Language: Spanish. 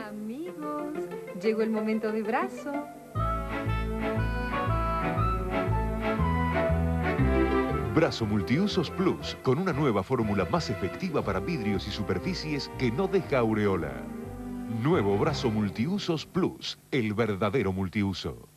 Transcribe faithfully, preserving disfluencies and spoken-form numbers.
Amigos, llegó el momento de Brazo. Brazo Multiusos Plus, con una nueva fórmula más efectiva para vidrios y superficies que no deja aureola. Nuevo Brazo Multiusos Plus, el verdadero multiuso.